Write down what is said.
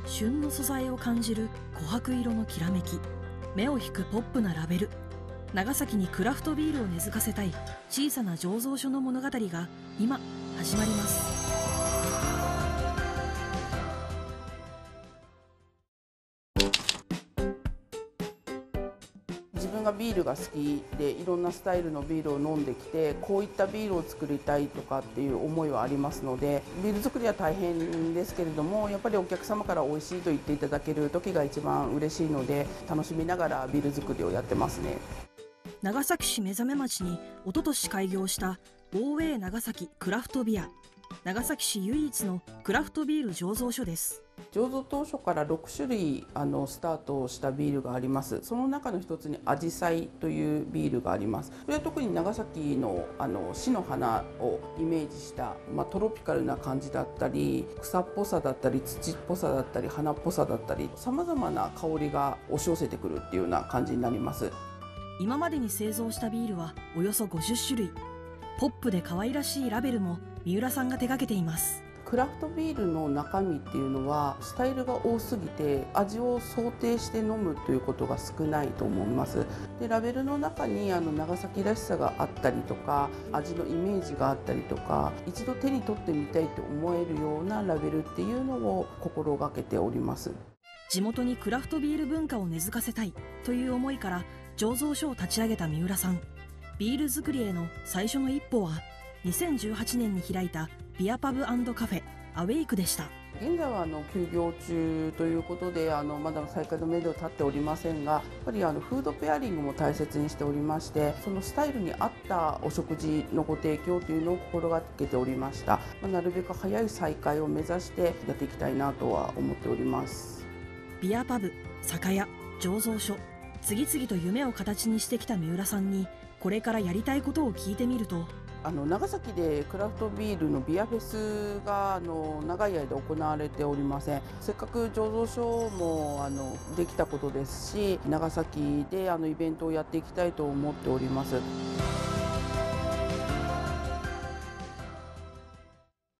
旬の素材を感じる琥珀色のきらめき、目を引くポップなラベル。長崎にクラフトビールを根付かせたい小さな醸造所の物語が今始まります。 自分がビールが好きでいろんなスタイルのビールを飲んできて、こういったビールを作りたいとかっていう思いはありますので、ビール作りは大変ですけれども、やっぱりお客様から美味しいと言っていただける時が一番嬉しいので、楽しみながらビール作りをやってますね。 長崎市目覚町におととし開業したオーウェイ長崎クラフトビア、長崎市唯一のクラフトビール醸造所です。 醸造当初から6種類スタートしたビールがあります。その中の一つにアジサイというビールがあります。これは特に長崎の市の花をイメージした、トロピカルな感じだったり、草っぽさだったり土っぽさだったり花っぽさだったり、さまざまな香りが押し寄せてくるっていうような感じになります。 今までに製造したビールはおよそ50種類。ポップで可愛らしいラベルも三浦さんが手掛けています。 クラフトビールの中身っていうのはスタイルが多すぎて味を想定して飲むということが少ないと思います。でラベルの中に長崎らしさがあったりとか、味のイメージがあったりとか、一度手に取ってみたいと思えるようなラベルっていうのを心がけております。 地元にクラフトビール文化を根付かせたいという思いから醸造所を立ち上げた三浦さん。ビール作りへの最初の一歩は2018年に開いたビアパブ&カフェアウェイクでした。 現在は休業中ということでまだ再開のめど立っておりませんが、やっぱりフードペアリングも大切にしておりまして、そのスタイルに合ったお食事のご提供というのを心がけておりました。なるべく早い再開を目指してやっていきたいなとは思っております。 ビアパブ、酒屋、醸造所、次々と夢を形にしてきた三浦さんにこれからやりたいことを聞いてみると、 長崎でクラフトビールのビアフェスが長い間行われておりません。せっかく醸造所もできたことですし、長崎でイベントをやっていきたいと思っております。